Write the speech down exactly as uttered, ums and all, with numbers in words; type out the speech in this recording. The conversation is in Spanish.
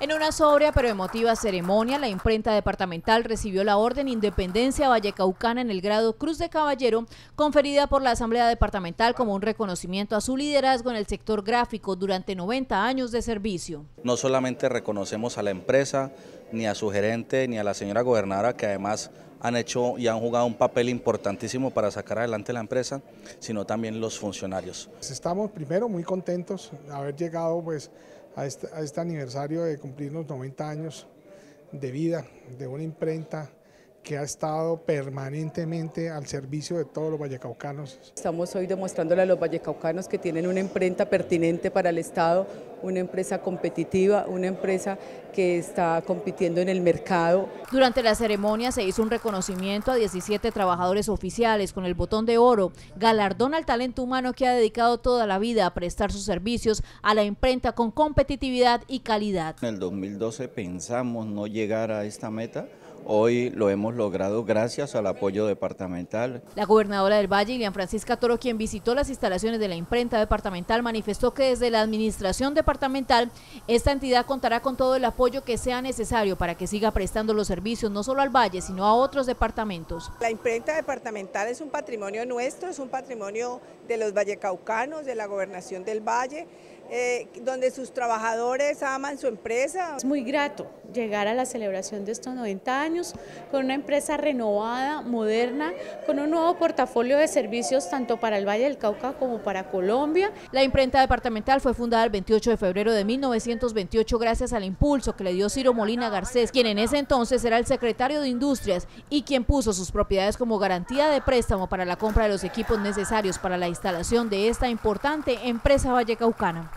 En una sobria pero emotiva ceremonia, la imprenta departamental recibió la Orden Independencia Vallecaucana en el grado Cruz de Caballero, conferida por la Asamblea Departamental como un reconocimiento a su liderazgo en el sector gráfico durante noventa años de servicio. No solamente reconocemos a la empresa, ni a su gerente, ni a la señora gobernadora, que además han hecho y han jugado un papel importantísimo para sacar adelante la empresa, sino también los funcionarios. Estamos primero muy contentos de haber llegado pues, a, este, a este aniversario de cumplir los noventa años de vida de una imprenta que ha estado permanentemente al servicio de todos los vallecaucanos. Estamos hoy demostrándole a los vallecaucanos que tienen una imprenta pertinente para el Estado, una empresa competitiva, una empresa que está compitiendo en el mercado. Durante la ceremonia se hizo un reconocimiento a diecisiete trabajadores oficiales con el Botón de Oro, galardón al talento humano que ha dedicado toda la vida a prestar sus servicios a la imprenta con competitividad y calidad. En el dos mil doce pensamos no llegar a esta meta. Hoy lo hemos logrado gracias al apoyo departamental. La gobernadora del Valle, Ilian Francisca Toro, quien visitó las instalaciones de la imprenta departamental, manifestó que desde la administración departamental esta entidad contará con todo el apoyo que sea necesario para que siga prestando los servicios no solo al Valle, sino a otros departamentos. La imprenta departamental es un patrimonio nuestro, es un patrimonio de los vallecaucanos, de la gobernación del Valle, eh, donde sus trabajadores aman su empresa. Es muy grato llegar a la celebración de estos noventa años con una empresa renovada, moderna, con un nuevo portafolio de servicios tanto para el Valle del Cauca como para Colombia. La imprenta departamental fue fundada el veintiocho de febrero de mil novecientos veintiocho gracias al impulso que le dio Ciro Molina Garcés, quien en ese entonces era el secretario de Industrias y quien puso sus propiedades como garantía de préstamo para la compra de los equipos necesarios para la instalación de esta importante empresa vallecaucana.